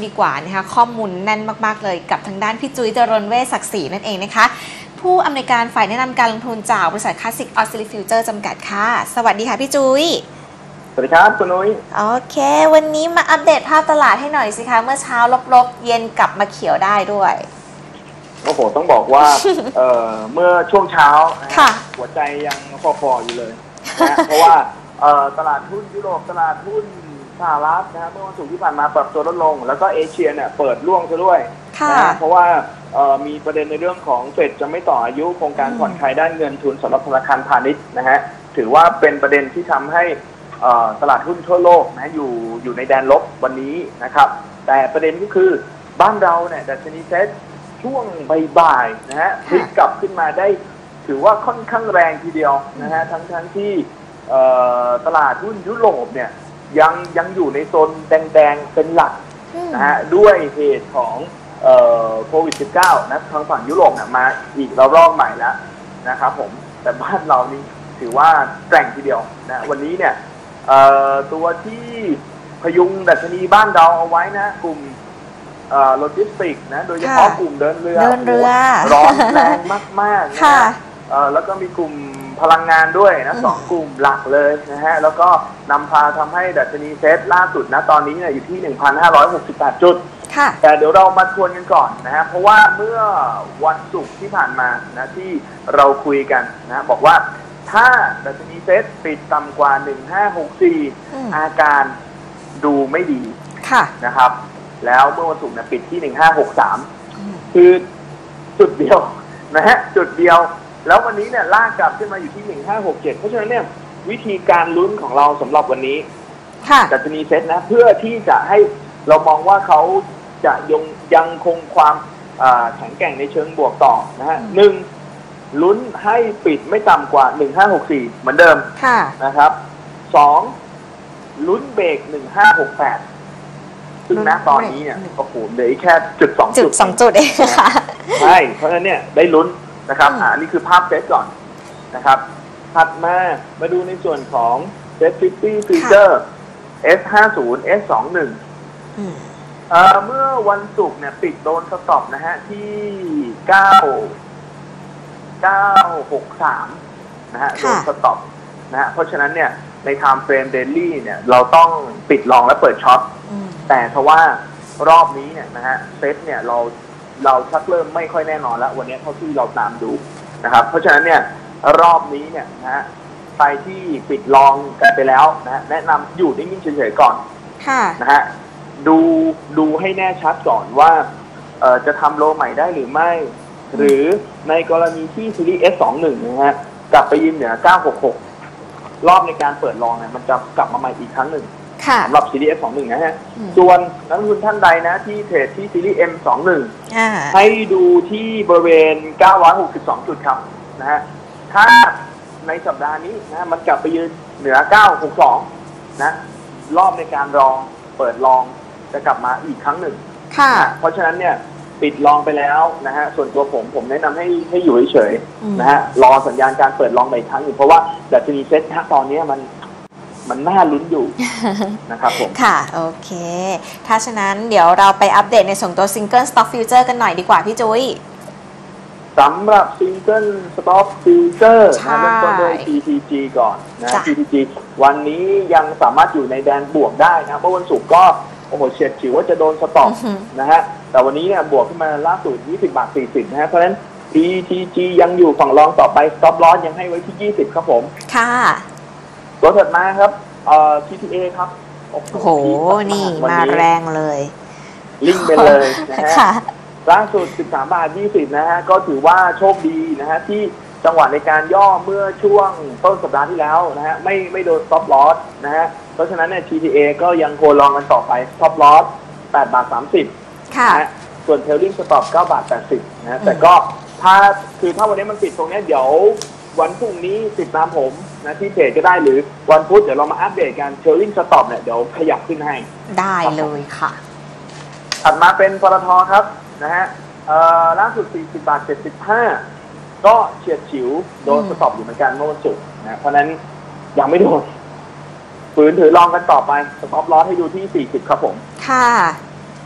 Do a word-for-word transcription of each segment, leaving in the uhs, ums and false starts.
ดีกว่านะคะข้อมูลแน่นมากๆเลยกับทางด้านพี่จุ้ยจรณเวชศักดิ์ศรีนั่นเองนะคะผู้อำนวยการฝ่ายแนะนำการลงทุนจากบริษัทคลาสสิกออสซิลิฟิวเจอร์จำกัดค่ะสวัสดีค่ะพี่จุ้ยสวัสดีครับคุณนุ้ยโอเควันนี้มาอัปเดตภาพตลาดให้หน่อยสิคะเมื่อเช้าลบๆเย็นกลับมาเขียวได้ด้วยโอ้โหต้องบอกว่า เอ่อเมื่อช่วงเช้าหัวใจยังฟอๆอยู่เลยนะเพราะว่าเอ่อตลาดหุ้นยุโรปตลาดหุ้นสหรัฐนะเมื่อวันศุกร์ที่ผ่านมาปรับตัวลดลงแล้วก็เอเชียเนี่ยเปิดร่วงซะด้วยนะเพราะว่าเอ่อมีประเด็นในเรื่องของเฟดจะไม่ต่ออายุโครงการผ่อนคลายด้านเงินทุนสำหรับธนาคารพาณิชย์นะฮะถือว่าเป็นประเด็นที่ทำให้ตลาดหุ้นทั่วโลกนะอยู่อยู่ในแดนลบวันนี้นะครับแต่ประเด็นก็คือบ้านเราเนี่ยดัชนีเซ็ตช่วงบ่ายๆนะฮะพลิกกลับขึ้นมาได้ถือว่าค่อนข้างแรงทีเดียวนะฮะทั้งทั้งที่ตลาดหุ้นยุโรปเนี่ยยังยังอยู่ในโซนแดงๆเป็นหลักนะฮะด้วยเหตุของโควิด สิบเก้า นะทางฝั่งยุโรปเนี่ยมาอีกระลอกใหม่แล้วนะครับผมแต่บ้านเรานี่ถือว่าแกร่งทีเดียวนะวันนี้เนี่ยตัวที่พยุงดัชนีบ้านเราเอาไว้นะกลุ่มโลจิสติกนะโดยเฉพาะกลุ่มเดินเรือร้อนแรงมากๆนะแล้วก็มีกลุ่มพลังงานด้วยนะสองกลุ่มหลักเลยนะฮะแล้วก็นำพาทำให้ดัชนีเซ็ตล่าสุดนะตอนนี้เนี่ยอยู่ที่ หนึ่งพันห้าร้อยหกสิบแปด จุดแต่เดี๋ยวเรามาทวนกันก่อนนะฮะเพราะว่าเมื่อวันศุกร์ที่ผ่านมานะที่เราคุยกันนะบอกว่าถ้าดัชนีเซ็ตปิดต่ำกว่าหนึ่งพันห้าร้อยหกสิบสี่อาการดูไม่ดีนะครับแล้วเมื่อวันศุกร์เนี่ยปิดที่หนึ่งพันห้าร้อยหกสิบสามคือจุดเดียวนะฮะจุดเดียวแล้ววันนี้เนี่ยลากกลับขึ้นมาอยู่ที่หนึ่งพันห้าร้อยหกสิบเจ็ดเพราะฉะนั้นเนี่ยวิธีการลุ้นของเราสำหรับวันนี้ดัชนีเซ็ตนะเพื่อที่จะให้เรามองว่าเขาจะยังยังคงความแข็งแกร่งในเชิงบวกต่อนะฮะหนึ่งลุ้นให้ปิดไม่ต่ำกว่าหนึ่งพันห้าร้อยหกสิบสี่เหมือนเดิมนะครับสองลุ้นเบรกหนึ่งพันห้าร้อยหกสิบแปดซึ่งณตอนนี้เนี่ยโอ้โหเหลือแค่จุดสองจุดสองจุดเองค่ะใช่เพราะฉะนั้นเนี่ยได้ลุ้นนะครับอ่านี่คือภาพเซตก่อนนะครับถัดมามาดูในส่วนของเซ็ตห้าสิบ Future เอส ห้าสิบ เอส ยี่สิบเอ็ดเอ่อเมื่อวันศุกร์เนี่ยปิดโดนสต็อปนะฮะที่เก้า เก้าหกสามนะฮะโดนสต็อปนะฮะเพราะฉะนั้นเนี่ยใน Time Frame Daily เนี่ยเราต้องปิดลองและเปิดช็อตแต่ทว่ารอบนี้เนี่ยนะฮะเซตเนี่ยเราเราชักเริ่มไม่ค่อยแน่นอนแล้ววันนี้เท่าที่เราตามดูนะครับเพราะฉะนั้นเนี่ยรอบนี้เนี่ยนะฮะใครที่ปิดลองกันไปแล้วนะแนะนำอยู่นิ่งๆเฉยๆก่อนนะฮะดูดูให้แน่ชัดก่อนว่าเอ่อจะทำโลใหม่ได้หรือไม่หรือในกรณีที่ซีรีส์ เอส ยี่สิบเอ็ด นะฮะกลับไปยืนเหนือเก้าหกหกรอบในการเปิดลองเนี่ยมันจะกลับมาใหม่อีกครั้งหนึ่งสำหรับซีรีส์ เอส ยี่สิบเอ็ด นะฮะส่วนนักลงทุนท่านใดนะที่เทรดที่ซีรีส์ เอ็ม ยี่สิบเอ็ด ให้ดูที่บริเวณเก้าร้อยหกสิบสองจุดครับนะฮะถ้าในสัปดาห์นี้นะมันกลับไปยืนเหนือเก้าหกสองนะรอบในการลองเปิดลองจะกลับมาอีกครั้งหนึ่งเพราะฉะนั้นเนี่ยปิดลองไปแล้วนะฮะส่วนตัวผมผมแนะนำให้ให้อยู่เฉยๆนะฮะรอสัญญาณการเปิดลองใหม่ครั้งหนึ่งเพราะว่าดัชนีเซ็ตตอนนี้มันมันน่าลุ้นอยู่ นะครับผมค่ะโอเคถ้าฉะนั้นเดี๋ยวเราไปอัปเดตในส่วนตัว Single Stock Future กันหน่อยดีกว่าพี่จุ้ยสำหรับ Single Stock Future นะเริ่มต้นด้วย ที ที จี ก่อนนะ ที ที จี วันนี้ยังสามารถอยู่ในแดนบวกได้นะเมื่อวันศุกร์ก็โอ้โหเฉียดฉิวว่าจะโดนสต็อปนะฮะแต่วันนี้เนี่ยบวกขึ้นมาล่าสุดยี่สิบบาทสี่สิบนะฮะเพราะฉะนั้น ที ที จี ยังอยู่ฝั่งรองต่อไป Stop Loss ยังให้ไว้ที่ยี่สิบครับผมค่ะตัวถัดมาครับเอ่อ ที ที เอ ครับโอ้โหนี่มาแรงเลยลิ่งไปเลยนะฮะล่าสุดสิบสามบาทยี่สิบนะฮะก็ถือว่าโชคดีนะฮะที่จังหวะในการย่อเมื่อช่วงต้นสัปดาห์ที่แล้วนะฮะไม่ไม่โดน Stop Loss นะฮะเพราะฉะนั้นเนี่ย ที ที เอ ก็ยังโคลองกันต่อไป Stop Loss แปดบาทสามสิบค่ะนะส่วน Trailing Stop เก้าบาทแปดสิบนะแต่ก็ถ้าคือถ้าวันนี้มันปิดตรงนี้เดี๋ยววันพรุ่งนี้ติดตามผมนะที่เพจก็ได้หรือวันพุธเดี๋ยวเรามาอัปเดตกัน Trailing Stop เนี่ยเดี๋ยวขยับขึ้นให้ได้เลยค่ะถัดมาเป็นปตท.ครับนะฮะเอ่อล่าสุดสี่สิบบาทเจ็ดสิบห้าก็เฉียดฉิวโดนสต็อปอยู่เหมือนกันเมื่อวันศุกร์นะเพราะนั้นยังไม่โดนฝืนถือลองกันต่อไปสต็อปลอสให้ดูที่สี่สิบครับผมค่ะ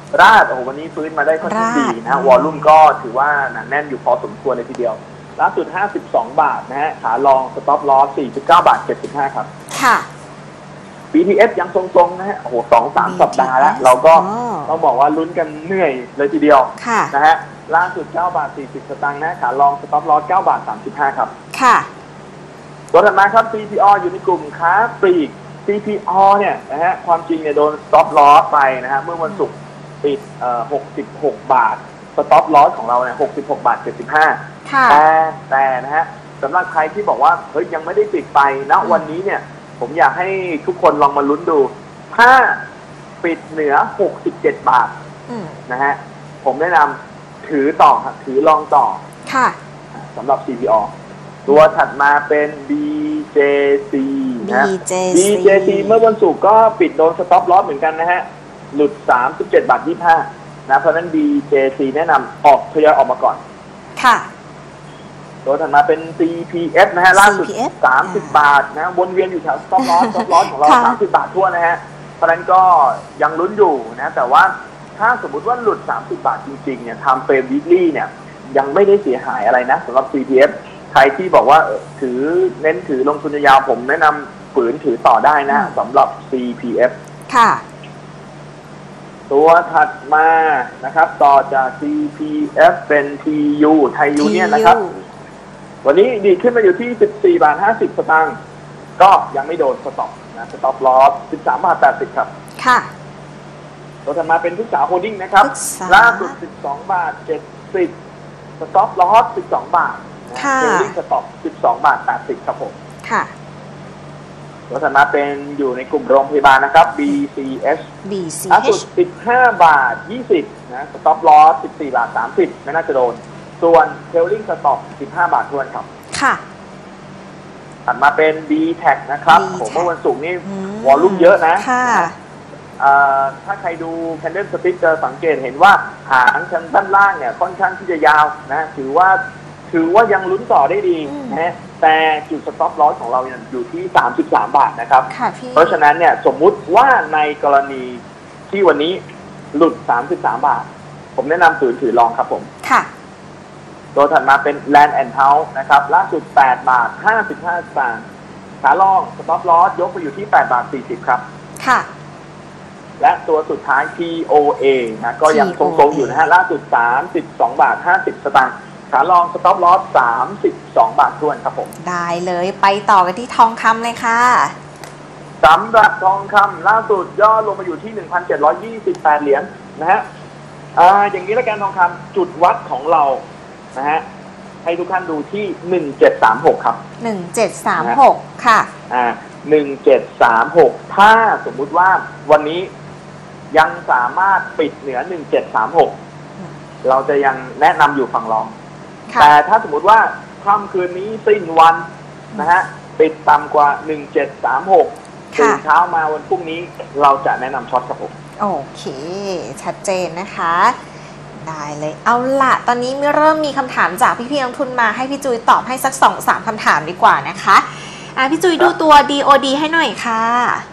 ราดโอ้โหวันนี้ฟื้นมาได้ค่อนข้างดีนะวอลลุ่มก็ถือว่าหนาแน่นอยู่พอสมควรเลยทีเดียวล่าสุดห้าสิบสองบาทนะฮะขาลองสต็อปลอส สี่สิบเก้าบาทเจ็ดสิบห้าครับค่ะบี ที เอส ยังทรงๆนะฮะโอ้โหสองสามสัปดาห์แล้วเราก็ต้องบอกว่าลุ้นกันเหนื่อยเลยทีเดียวนะฮะล่าสุดเก้าบาทสี่สิบสตางค์นะขาลองสต็อปลอสเก้าบาทสามสิบห้าครับค่ะตัวถัดมาครับ ซี พี ออ อยู่ในกลุ่มค้าปลีก ซี พี ออ เนี่ยนะฮะความจริงเนี่ยโดนสต็อปลอสไปนะฮะเมื่อวันศุกร์ปิดเอ่อหกสิบหกบาทสต็อปลอสของเราเนี่ยหกสิบหกบาทเจ็ดสิบห้าแต่แต่นะฮะสำหรับใครที่บอกว่าเฮ้ยยังไม่ได้ปิดไปณวันนี้เนี่ยผมอยากให้ทุกคนลองมาลุ้นดูถ้าปิดเหนือหกสิบเจ็ดบาทนะฮะผมแนะนำถือต่อครับถือลองต่อค่ะสำหรับ ซี พี ออ ตัวถัดมาเป็น บี เจ ซี นะ บี เจ ซี เมื่อวันศุกร์ก็ปิดโดนสต็อปลอสเหมือนกันนะฮะหลุดสามสิบเจ็ดบาทยี่สิบห้านะเพราะนั้น บี เจ ซี แนะนำออกทยอยออกมาก่อนค่ะตัวถัดมาเป็น ซี พี เอฟ นะฮะล่าสุดสามสิบบาทนะวนเวียนอยู่แถวสต็อปลอสสต็อปลอสของเราสามสิบบาททั่วนะฮะเพราะนั้นก็ยังลุ้นอยู่นะแต่ว่าถ้าสมมุติว่าหลุดสามสิบบาทจริงๆเนี่ยทำเฟรมวีคลี่เนี่ยยังไม่ได้เสียหายอะไรนะสำหรับ ซี พี เอฟ ใครที่บอกว่าถือเน้นถือลงทุนยาวผมแนะนำฝืนถือต่อได้นะสำหรับ ซี พี เอฟค่ะตัวถัดมานะครับต่อจาก ซี พี เอฟ เป็น ที ยู ไทยยูเนี่ยนะครับวันนี้ดีขึ้นมาอยู่ที่สิบสี่บาทห้าสิบสตางค์ก็ยังไม่โดนสต็อปนะสต็อปลอสสิบสามบาทแปดสิบครับค่ะตัวถัดมาเป็นทุกสาวโฮลดิ้งนะครับล่าสุดสิบสองบาทเจ็ดสิบสต็อปลอสสิบสองบาทค่ะเทรลลิ่งสต็อปสิบสองบาทแปดสิบครับผมค่ะตัวถัดมาเป็นอยู่ในกลุ่มโรงพยาบาลนะครับ บี ซี เอชบี ซีล่าเอสุดชสิบห้าบาทยี่สิบนะสต็อปลอสสิบสี่บาทสามสิบไม่น่าจะโดนส่วนเทรลลิ่งสต็อปสิบห้าบาททวนครับค่ะถัดมาเป็น บี แท็ก นะครับผมเมื่อวันศุกร์นี่วอลลุ่มเยอะนะค่ะถ้าใครดู Candle Stick จะสังเกตเห็นว่าหางทางด้านล่างเนี่ยค่อนข้างที่จะยาวนะถือว่าถือว่ายังลุ้นต่อได้ดีนะแต่จุดสต็อปลอสของเราอยู่ที่สามสิบสามบาทนะครับเพราะฉะนั้นเนี่ยสมมุติว่าในกรณีที่วันนี้หลุดสามสิบสามบาทผมแนะนำถือถือลองครับผมค่ะตัวถัดมาเป็น Land and House นะครับล่าสุดแปดบาทห้าสิบห้าสตางค์ขาลองสต็อปลอสยกไปอยู่ที่แปดบาทสี่สิบครับค่ะและตัวสุดท้าย ที โอ เอ นะก็ยังทรงๆอยู่นะฮะล่าสุดสามสิบสองบาทห้าสิบสตางค์ขาลองสต็อปลอสสามสิบสองบาททวนครับผมได้เลยไปต่อกันที่ทองคำเลยค่ะสำหรับทองคำล่าสุดย่อลงมาอยู่ที่ หนึ่งพันเจ็ดร้อยยี่สิบแปด เหรียญนะฮะอ่าอย่างนี้แล้วกันทองคำจุดวัดของเรานะฮะให้ทุกท่านดูที่หนึ่งเจ็ดสามหกครับหนึ่งเจ็ดสามหกค่ะอ่าหนึ่งเจ็ดสามหกถ้าสมมุติว่าวันนี้ยังสามารถปิดเหนือหนึ่งเจ็ดสามหกเราจะยังแนะนำอยู่ฝั่งรองแต่ถ้าสมมุติว่าค่ำคืนนี้สิ้นวันนะฮะปิดต่ำกว่าหนึ่งเจ็ดสามหกตื่นเช้ามาวันพรุ่งนี้เราจะแนะนำช็อตครับผมโอเคชัดเจนนะคะได้เลยเอาละตอนนี้มีเริ่มมีคำถามจากพี่พี่นักทุนมาให้พี่จุ้ยตอบให้สัก สองถึงสาม คำถามดีกว่านะคะอ่ะพี่จุ้ยดูตัว ดี โอ ดี ให้หน่อยค่ะ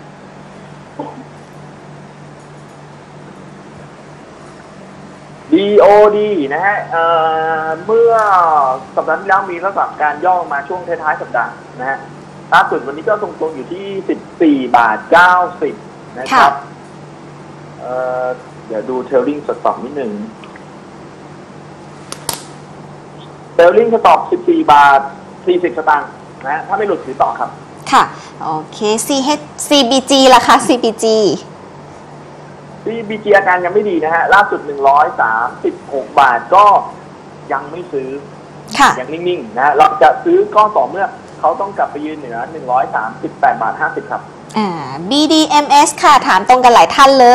ดี โอ ดี นะฮะ เอ่อ เมื่อสัปดาห์ที่แล้วมีลักษณะการย่อมาช่วงท้ายๆสัปดาห์นะฮะล่าสุดวันนี้ก็ตรงๆอยู่ที่สิบสี่บาทเก้าสิบนะครับเอ่อเดี๋ยวดูเทลลิ่งสต็อปนิดหนึ่งเทลลิ่งสต็อปสิบสี่บาทสี่สิบสตางค์นะถ้าไม่หลุดถือต่อครับค่ะโอเค ซี เอช ซี บี จี ล่ะคะ ซี บี จีซี บี จี อาการยังไม่ดีนะฮะล่าสุดหนึ่งร้อยสามสิบหกบาทก็ยังไม่ซื้อยังนิ่งๆนะเราจะซื้อก็ต่อเมื่อเขาต้องกลับไปยืนเหนือหนึ่งร้อยสามสิบแปดบาทห้าสิบครับอ่า บี ดี เอ็ม เอส ค่ะถามตรงกันหลายท่านเลย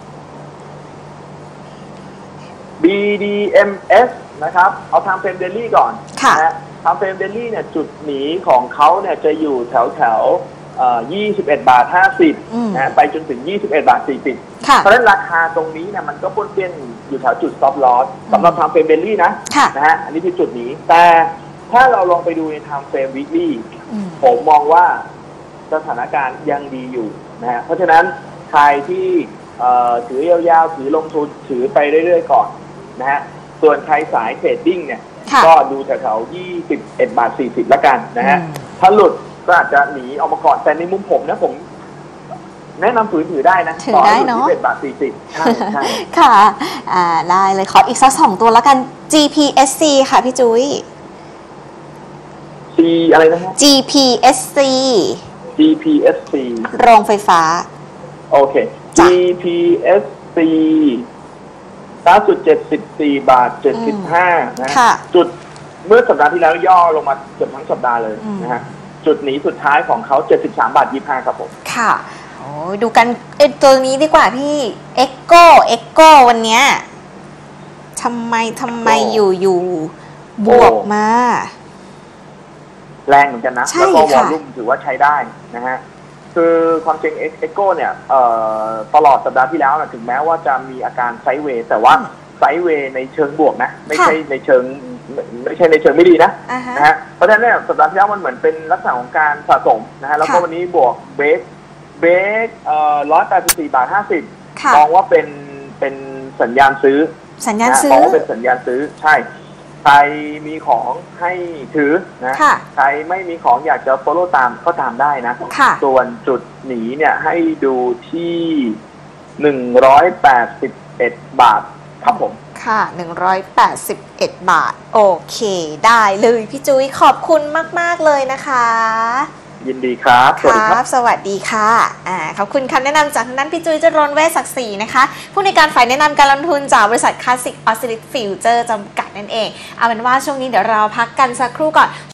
บี ดี เอ็ม เอส นะครับเอาทางเฟรมเดลี่ก่อนนะทางเฟรมเดลี่เนี่ยจุดหนีของเขาเนี่ยจะอยู่แถวแถวยี่สิบเอ็ดบาทห้าสิบนะไปจนถึงยี่สิบเอ็ดบาทสี่สิบเพราะฉะนั้นราคาตรงนี้เนี่ยมันก็ป้วนเปี้ยนอยู่แถวจุด stop loss สำหรับทางเฟรมเดลี่นะนะฮะอันนี้คือจุดนี้แต่ถ้าเราลองไปดูในทางเฟรม weekly ผมมองว่าสถานการณ์ยังดีอยู่นะฮะเพราะฉะนั้นใครที่เอ่อถือยาวๆถือลงทุนถือไปเรื่อยๆก่อนนะฮะส่วนใครสายเทรดดิ้งเนี่ยก็ดูแถวๆยี่สิบเอ็ดบาทสี่สิบละกันนะฮะถ้าหลุดก็อาจจะหนีออกมาก่อนแต่ในมุมผมนะผมแนะนำถือถือได้นะถือได้เนาะยี่สิบเอ็ดบาทสี่สิบใช่ใช่ค่ะอ่าได้เลยขออีกสักสองตัวแล้วกัน จี พี เอส ซี ค่ะพี่จุ้ย C อะไรนะฮะจี พี เอส ซีจี พี เอส ซีโรงไฟฟ้าโอเค จี พี เอส ซี ล่าสุดเจ็ดสิบสี่บาทเจ็ดสิบห้านะจุดเมื่อสัปดาห์ที่แล้วย่อลงมาเกือบทั้งสัปดาห์เลยนะฮะจุดหนีสุดท้ายของเขาเจ็ดสิบสามบาทยี่สิบห้าครับผมค่ะโอ้ดูกันเอตัวนี้ดีกว่าพี่ Echo Echo วันเนี้ยทำไมทำไมอยู่อยู่บวกมาแรงเหมือนกันนะแล้วก็วอลลุ่มถือว่าใช้ได้นะฮะคือความจริงเอ็กโก้เนี่ยตลอดสัปดาห์ที่แล้วนะถึงแม้ว่าจะมีอาการไซด์เวย์แต่ว่าไซด์เวย์ในเชิงบวกนะไม่ใช่ในเชิงไม่ใช่ในเชิงไม่ดีนะนะฮะเพราะฉะนั้นเนี่ยสัปดาห์ที่แล้วมันเหมือนเป็นลักษณะของการสะสมนะฮะแล้วก็วันนี้บวกเบสเบสเอ่อร้อยแปดสิบสี่บาทห้าสิบมองว่าเป็นเป็นสัญญาณซื้อสัญญาณซื้อมองว่าเป็นสัญญาณซื้อใช่ใครมีของให้ถือนะใครไม่มีของอยากจะ follow ตามก็ตามได้นะส่วนจุดหนีเนี่ยให้ดูที่หนึ่งร้อยแปดสิบเอ็ดบาทครับผมค่ะหนึ่งร้อยแปดสิบเอ็ดบาทโอเคได้เลยพี่จุ้ยขอบคุณมากๆเลยนะคะยินดีครับสวัสดีครับสวัสดีค่ะอ่าขอบคุณคำแนะนำจากทางด้านพี่จุ้ยจรณเวชศักดิ์ศรีนะคะผู้ในการฝ่ายแนะนำการลงทุนจากบริษัทคลาสสิกออสซิลิทฟิวเจอร์จำกัดนั่นเองเอาเป็นว่าช่วงนี้เดี๋ยวเราพักกันสักครู่ก่อน